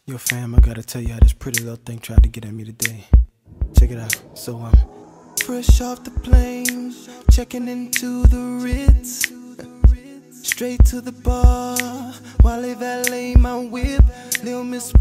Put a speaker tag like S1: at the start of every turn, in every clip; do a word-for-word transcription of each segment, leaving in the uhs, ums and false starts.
S1: Yo fam, I gotta tell you how this pretty little thing tried to get at me today. Check it out. So I'm fresh off the plane, checking into the Ritz, straight to the bar while they valet my whip. Little Miss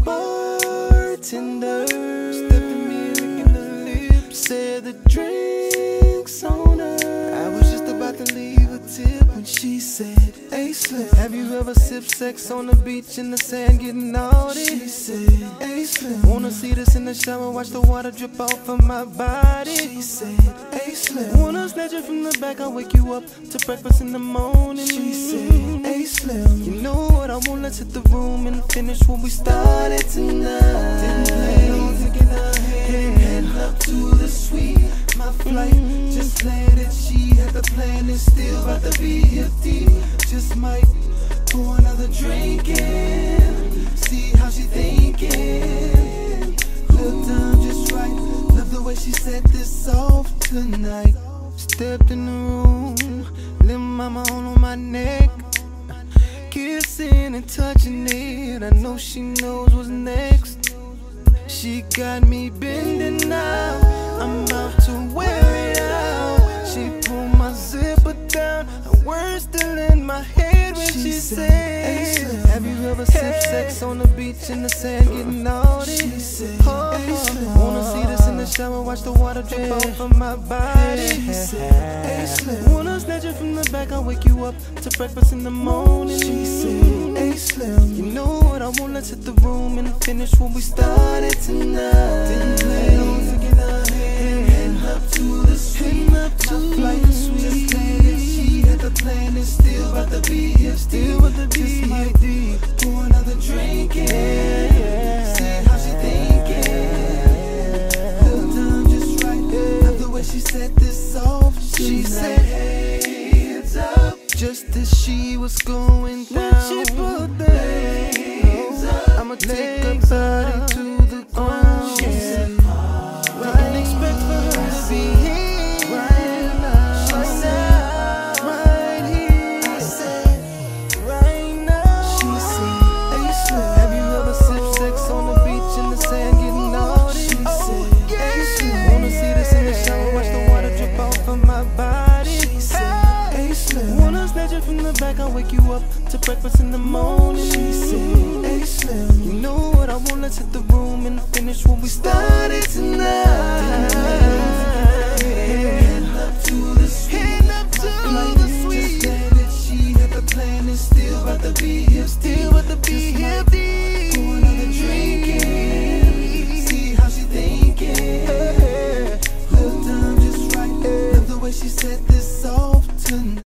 S1: Bartender stepped in me, licking the lips, said the drink's on her. I was just about to leave a tip when she said, "Hey Slim, have you ever sipped sex on the beach in the sand getting naughty?" She said, "Hey Slim, wanna see this in the shower, watch the water drip off of my body?" She said, "Hey Slim, wanna snatch it from the back, I'll wake you up to breakfast in the morning." She said, "Hey Slim, you know what I want, let's hit the room and finish what we started tonight." Didn't plan on taking her hand, heading up to the suite. My flight just landed, she had the plan, it's still about to be here deep. Just might pour another drink in, see how she thinking. Little time just right, love the way she set this off tonight. Stepped in the room, little mama on my neck, kissing and touching it, I know she knows what's next. She got me bending now, I'm about to wear it out. She pulled my zipper down, her words still in my head when she, she said, "Hey, have you ever sipped sex on the beach in the sand getting naughty?" She said, "Oh, hey, wanna see this in the shower, watch the water drip off of my body?" She said, "Hey, Slim, wanna snatch it from the back, I'll wake you up to breakfast in the morning." She said, "Hey Slim, you know what I want, let's hit the room and finish what we started tonight." Didn't plan on taking her hand, heading up to the suite. My flight just landed, she had the plan, it's still about to be here, still about to be here deep. Pour another drink in, see how she thinking. Little time just right, love the way she set this off. She said, "Hands up," just as she was going down. She put the hands up, I'ma take her body to the ground. She said, "We can expect for her to be here right now." She said, "Right here." I said, "Right now." She said, "Hey Slim, have you ever sipped sex on the beach in the sand getting naughty?" She said, "Hey Slim, wanna see this in the shower, watch the water drip off of my body?" She said, "Hey Slim, wanna snatch it from the back, I'll wake you up to breakfast in the morning." She said, "Hey Slim, you know what I want, let's hit the room and finish what we started tonight." Heading up to the suite, heading up to the suite. Just landed, she had the plan, it's still about to be here, still about to be here deep. Pour another drink in, see how she thinking. Little time just right, love the way she set this off tonight.